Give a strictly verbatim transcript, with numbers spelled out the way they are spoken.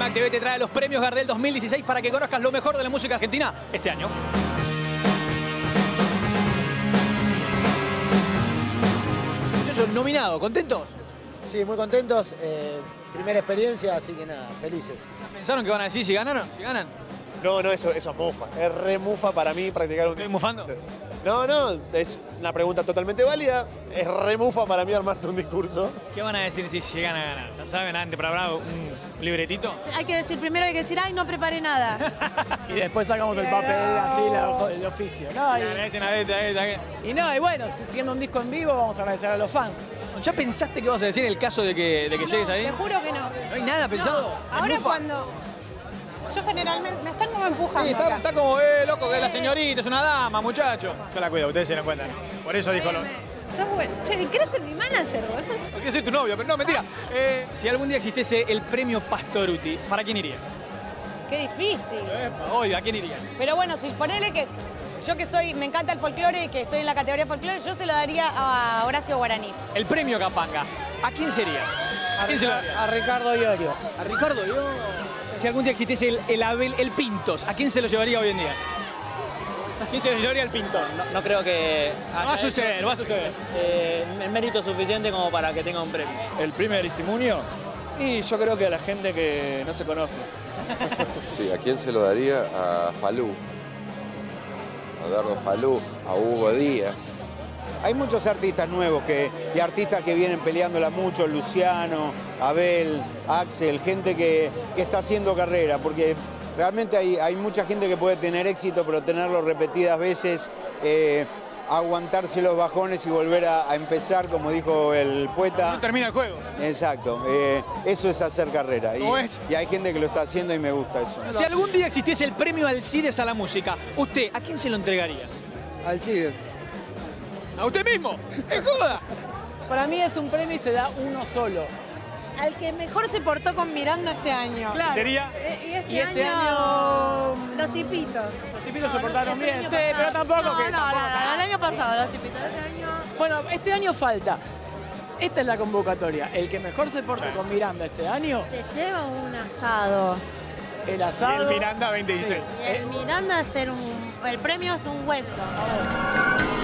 Smack T V te trae los premios Gardel dos mil dieciséis para que conozcas lo mejor de la música argentina este año. Muchachos, nominado, ¿contentos? Sí, muy contentos. Eh, primera experiencia, así que nada, felices. ¿Pensaron que van a decir si ganaron? ¿Si ganan? No, no, eso, eso es mufa. Es re mufa para mí practicar un... ¿Estoy mufando? No, no, es una pregunta totalmente válida. Es re mufa para mí armarte un discurso. ¿Qué van a decir si llegan a ganar? ¿Ya saben antes para hablar un libretito? Hay que decir, primero hay que decir, ay, no preparé nada. Y después sacamos el papel, así, la- el oficio. ¿no? Y, Agradecen a esta, a esta, a esta. y no, y bueno, siendo un disco en vivo, vamos a agradecer a los fans. ¿Ya pensaste qué vas a decir en el caso de que, de que llegues ahí? Te juro que no. ¿No hay nada pensado? Ahora ¿Mufa? cuando... Yo generalmente... Me están como empujando Sí, está, acá. está como, eh, loco, que es la señorita, es una dama, muchacho. Yo la cuido, ustedes se dan cuenta. Por eso dijo lo... Sos bueno. Che, ¿querés ser mi manager, boludo? No quiero ser tu novio, pero no, mentira. Eh, si algún día existiese el premio Pastoruti, ¿para quién iría? Qué difícil. Epa, hoy, ¿a quién iría? Pero bueno, si ponele que yo que soy, me encanta el folclore y que estoy en la categoría folclore, yo se lo daría a Horacio Guaraní. El premio Capanga, ¿a quién sería? ¿A quién se lo daría? A Ricardo Iorio. ¿A Ricardo Iorio? Si algún día existiese el, el Abel, el Pintos, ¿a quién se lo llevaría hoy en día? ¿A quién se lo llevaría el Pintos? No, no creo que... Va a suceder, va a suceder. Eh, el mérito suficiente como para que tenga un premio. El primer testimonio, y yo creo que a la gente que no se conoce. Sí, ¿a quién se lo daría? A Falú. A Eduardo Falú, a Hugo Díaz. Hay muchos artistas nuevos que, y artistas que vienen peleándola mucho, Luciano, Abel, Axel, gente que, que está haciendo carrera, porque realmente hay, hay mucha gente que puede tener éxito, pero tenerlo repetidas veces, eh, aguantarse los bajones y volver a, a empezar, como dijo el poeta. No termina el juego. Exacto, eh, eso es hacer carrera. Y, ¿Cómo es? y hay gente que lo está haciendo y me gusta eso. Si algún día existiese el premio Alcides a la música, ¿usted a quién se lo entregaría? Al Chile. ¿A usted mismo? ¡Qué joda! Para mí es un premio y se da uno solo. Al que mejor se portó con Miranda este año. Claro. Sería... Eh, Y este, Y este año, año- los tipitos. Los tipitos se portaron El bien, año sí, pasado. pero tampoco No, que... no, tampoco- no, no, el año pasado los tipitos. Este año... Bueno, este año falta. Esta es la convocatoria. El que mejor se porte con Miranda este año, Se lleva un asado. el Y asado... el Miranda veinte dieciséis. Y el Miranda hacer un... El premio es un hueso.